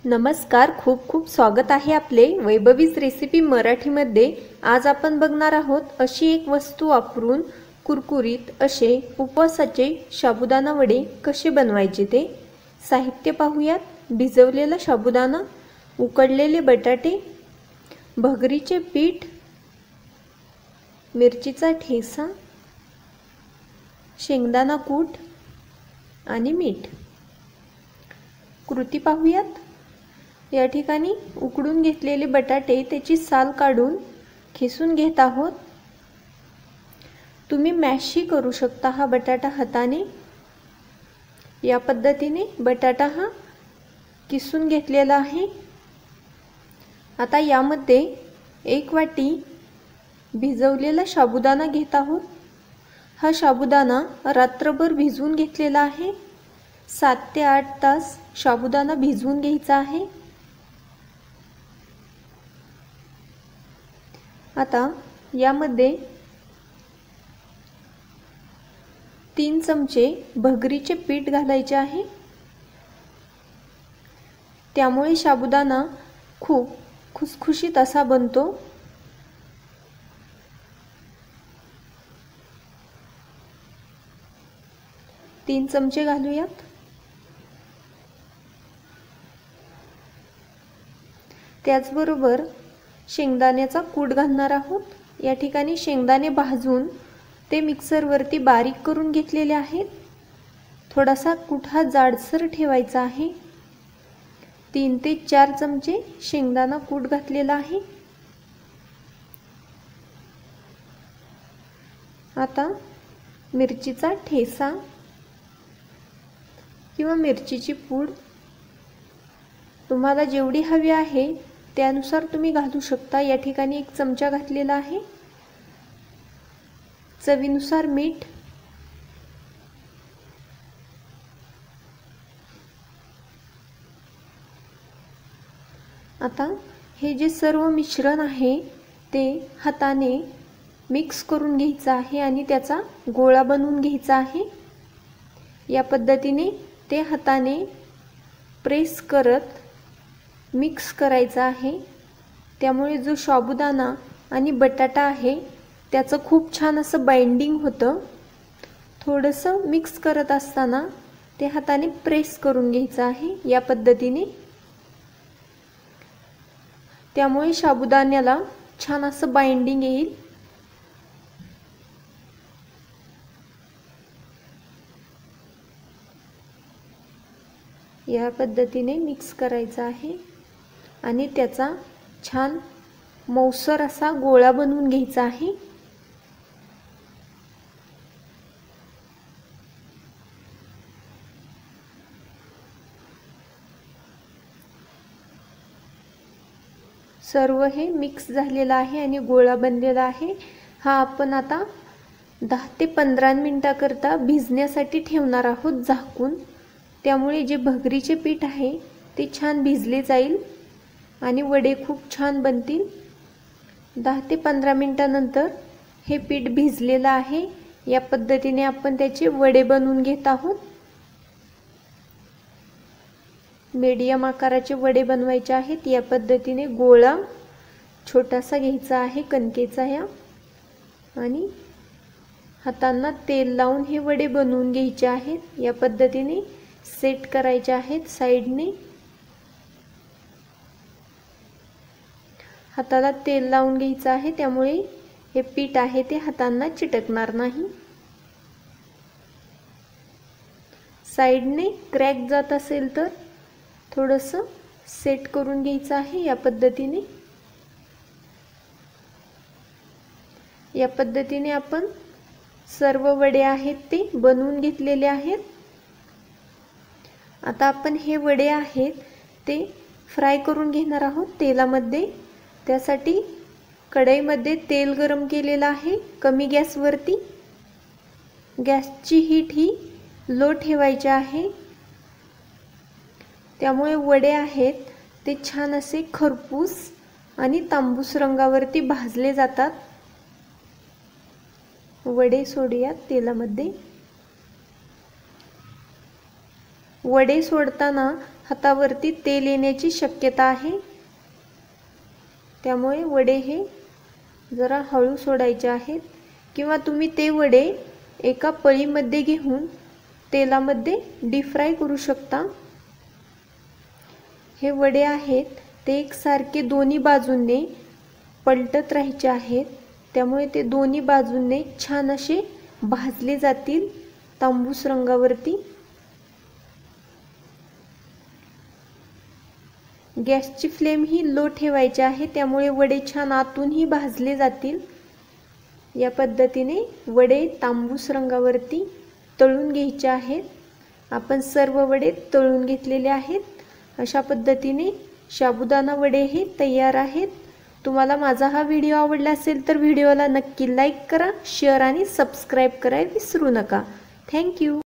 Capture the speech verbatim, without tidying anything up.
नमस्कार, खूप खूप स्वागत आहे आपले वैभवीज रेसिपी मराठीमध्ये। आज आपण बघणार आहोत अशी एक वस्तू वापरून कुरकुरीत असे उपवासाचे साबुदाणा वडे कसे बनवायचे ते। साहित्य पाहूयात। भिजवलेला साबुदाणा, उकडलेले बटाटे, भगरीचे पीठ, मिरचीचा ठेचा, शेंगदाणा कूट आणि मीठ। कृती पाहूयात। या ठिकाणी उकडून घेतलेले बटाटे त्याची साल काढून खिसून घेत आहोत। तुम्ही मॅशही करू शकता हा बटाटा हाताने। या पद्धतीने बटाटा हा किसून घेतलेला आहे। आता यामध्ये एक वाटी भिजवलेला साबुदाणा घेत आहोत। हा साबुदाणा रात्रभर भिजवून घेतलेला आहे। सात ते आठ तास साबुदाणा भिजवून घ्यायचा आहे। आता यामध्ये तीन चमचे भगरीचे पीठ घालायचे आहे। त्यामुळे साबुदाणा खूप खुसखुशीत असा बनतो। तीन चमचे घालूयात। त्याचबरोबर शेंगदाण्याचा कूट घालणार आहोत। या ठिकाणी शेंगदाणे भाजून ते मिक्सर वरती बारीक करून घेतलेले आहेत। थोडासा कूट हा जाडसर ठेवायचा आहे। तीन ते चार चमचे शेंगदाणा कूट घातलेला आहे। आता मिरचीचा ठेचा किंवा मिरचीची पूड तुम्हाला जेवढी हवी आहे त्यानुसार तुम्ही घालू शकता। या ठिकाणी एक चमचा घातलेला आहे। चवीनुसार मीठ, आता हे जे सर्व मिश्रण आहे ते हाताने मिक्स करून घ्यायचं आहे आणि त्याचा गोळा बनवून घ्यायचा आहे। या पद्धतीने ते हाताने प्रेस करत मिक्स करायचा आहे। त्यामुळे जो साबुदाणा आणि बटाटा आहे त्याचं खूप छान असं बाइंडिंग होतं। थोडंसं मिक्स करत असताना ते हाताने प्रेस करून घ्यायचं आहे या पद्धतीने। त्यामुळे साबुदाण्याला छान असं बाइंडिंग येईल। या पद्धतीने मिक्स करायचा आहे आणि त्याचा छान मऊसर असा गोळा बनवून घ्यायचा आहे। सर्व हे मिक्स झालेला आहे आणि गोळा बनलेला आहे। हा आपण आता दहा ते पंधरा मिनिटाकरता भिजण्यासाठी ठेवणार आहोत झाकून। त्यामुळे जे भगरीचे पीठ आहे ते छान भिजले जाईल आणि वडे खूप छान बनतील। दहा ते पंधरा मिनिटानंतर हे पीठ भिजलेलं आहे। या पद्धतीने आपण त्याचे वडे बनवून घेत आहोत। मीडियम आकाराचे वडे बनवायचे आहेत। या पद्धतीने गोळा छोटासा घ्यायचा आहे कणकेचा या आणि हातांना तेल लावून हे वडे बनवून घ्यायचे आहेत। या पद्धतीने सेट करायचे आहेत साइडने। हाताला तेल लावून घ्यायचं आहे त्यामुळे हे पीठ आहे ते हातांना चिटकणार नाही। साइडने क्रॅक जात असेल तर थोडंसं सेट करून घ्यायचं आहे या पद्धतीने। या पद्धतीने आपण सर्व वडे आहेत ते बनवून घेतलेले आहेत। आता आपण हे वडे आहेत ते फ्राय करून घेणार आहोत तेलामध्ये। त्यासाठी कढईमध्ये तेल गरम केलेलं आहे कमी गॅसवरती। गॅसची हीट ही लो ठेवायची आहे। त्यामुळे वडे आहेत ते छान असे खरपूस आणि तांबूस रंगावरती भाजले जातात। वडे सोडूयात तेलामध्ये। वडे सोडताना हातावरती तेल येण्याची शक्यता आहे, त्यामुळे वडे हे जरा हळू सोडायचे आहेत किंवा तुम्ही ते वडे एका पळीमध्ये घेऊन तेलामध्ये डीप फ्राय करू शकता। हे वडे आहेत ते एकसारखे दोन्ही बाजूंनी पलटत राहायचे आहेत, त्यामुळे ते दोन्ही बाजूंनी छान असे भाजले जातील तांबूस रंगावरती। गॅसची फ्लेम ही लो ठेवायची आहे, त्यामुळे वडे छान आतूनही भाजले जातील। या पद्धतीने वडे तांबूस रंगावरती तळून घ्यायचे आहेत। आपण सर्व वडे तळून घेतलेले आहेत। अशा पद्धतीने साबुदाणा वडे हे तयार आहेत। तुम्हाला माझा हा व्हिडिओ आवडला असेल तर व्हिडिओला नक्की लाईक करा, शेअर आणि सबस्क्राईब करायला विसरू नका। Thank you.